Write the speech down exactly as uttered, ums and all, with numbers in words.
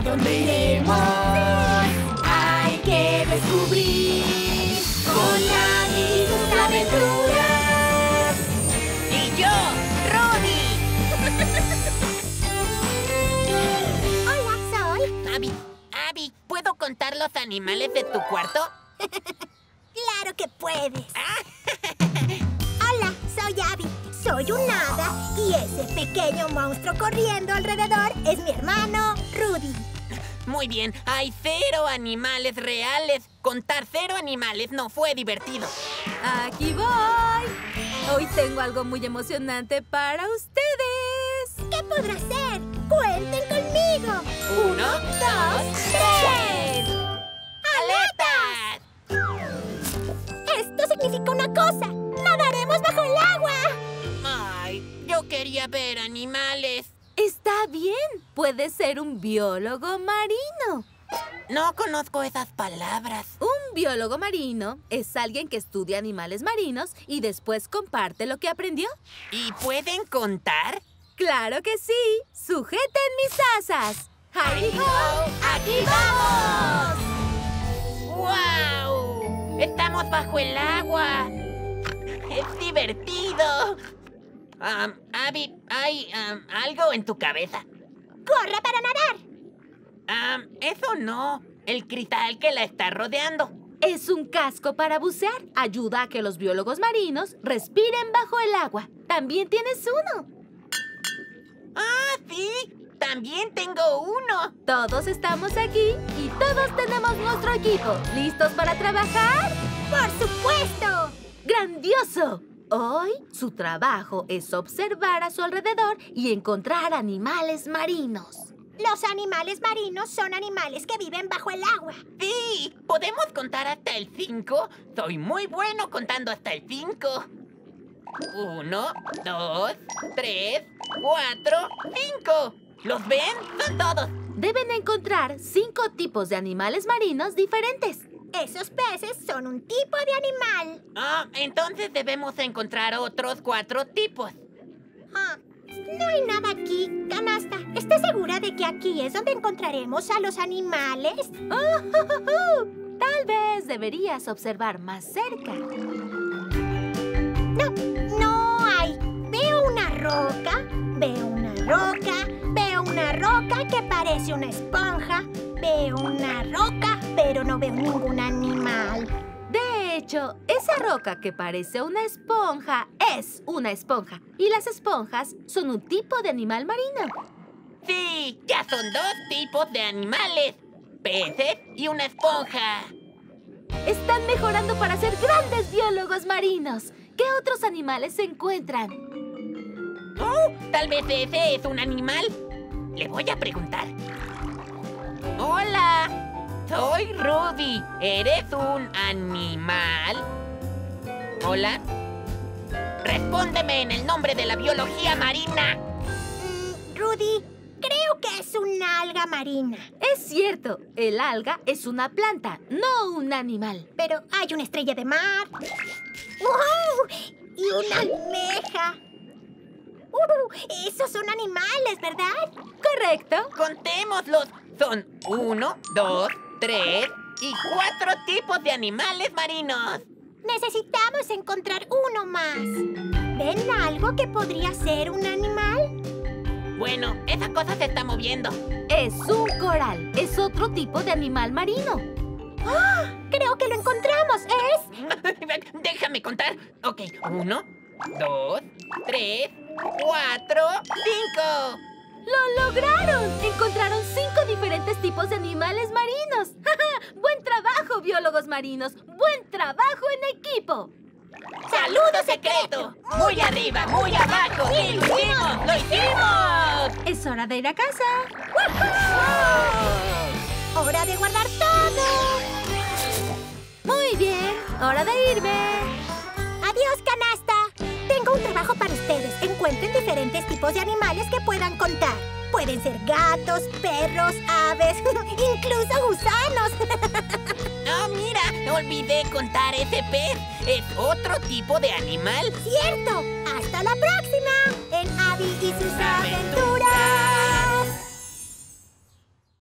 dónde iremos? Hay que descubrir con Abby sus aventuras. ¡Y yo, Rudy! Hola, Sol. Abby, Abby, ¿puedo contar los animales de tu cuarto? Claro que puedes. Hola, soy Abby. Soy un hada y ese pequeño monstruo corriendo alrededor es mi hermano Rudy. Muy bien, hay cero animales reales. Contar cero animales no fue divertido. ¡Aquí voy! Hoy tengo algo muy emocionante para ustedes. ¿Qué podrá ser? ¡Cuenten conmigo! Uno, dos, tres. ¡Aletas! Esto significa una cosa. ¡Nadaremos bajo el agua! Ay, yo quería ver animales. Está bien. Puedes ser un biólogo marino. No conozco esas palabras. Un biólogo marino es alguien que estudia animales marinos y después comparte lo que aprendió. ¿Y pueden contar? ¡Claro que sí! ¡Sujeten mis asas! ¡Hi-ho! ¡Aquí vamos! ¡Guau! ¡Estamos bajo el agua! ¡Es divertido! Um, Abby, ¿hay um, algo en tu cabeza? ¡Corra para nadar! Um, eso no. El cristal que la está rodeando. Es un casco para bucear. Ayuda a que los biólogos marinos respiren bajo el agua. También tienes uno. ¡Ah, sí! ¡También tengo uno! Todos estamos aquí y todos tenemos nuestro equipo. ¿Listos para trabajar? ¡Por supuesto! ¡Grandioso! Hoy su trabajo es observar a su alrededor y encontrar animales marinos. Los animales marinos son animales que viven bajo el agua. ¡Sí! ¿Podemos contar hasta el cinco? Soy muy bueno contando hasta el cinco. Uno, dos, tres, cuatro, cinco. ¿Los ven? Son todos. Deben encontrar cinco tipos de animales marinos diferentes. Esos peces son un tipo de animal. Ah, entonces debemos encontrar otros cuatro tipos. Ah, no hay nada aquí, Canasta. ¿Estás segura de que aquí es donde encontraremos a los animales? Oh, oh, oh, oh. Tal vez deberías observar más cerca. No, no hay. Veo una roca, veo una roca, veo una roca que parece una esponja, veo una roca, pero no veo ningún animal. De hecho, esa roca que parece una esponja es una esponja. Y las esponjas son un tipo de animal marino. Sí, ya son dos tipos de animales. Peces y una esponja. Están mejorando para ser grandes biólogos marinos. ¿Qué otros animales se encuentran? Oh, tal vez ese es un animal. Le voy a preguntar. Hola. Soy Rudy. ¿Eres un animal? ¿Hola? Respóndeme en el nombre de la biología marina. Mm, Rudy, creo que es una alga marina. Es cierto, el alga es una planta, no un animal. Pero hay una estrella de mar. ¡Wow! Y una almeja. Uh, esos son animales, ¿verdad? ¿Correcto? Contémoslos. Son uno, dos, tres y cuatro tipos de animales marinos. Necesitamos encontrar uno más. ¿Ven algo que podría ser un animal? Bueno, esa cosa se está moviendo. Es un coral. Es otro tipo de animal marino. ¡Ah! Creo que lo encontramos. Es... Déjame contar. Ok, uno, dos, tres, cuatro, cinco. ¡Lo lograron! Encontraron cinco diferentes tipos de animales marinos. ¡Buen trabajo, biólogos marinos! ¡Buen trabajo en equipo! ¡Saludo secreto! ¡Muy arriba, muy abajo! ¡Y lo hicimos! ¡Lo hicimos! Es hora de ir a casa. ¡Wow! ¡Hora de guardar todo! Muy bien, hora de irme. ¡Adiós, Canasta! Tengo un trabajo para ustedes. Encuentren diferentes tipos de animales que puedan contar. Pueden ser gatos, perros, aves, incluso gusanos. ¡Oh, mira! Olvidé contar ese pez. Es otro tipo de animal. ¡Cierto! ¡Hasta la próxima! En Abby y sus aventuras.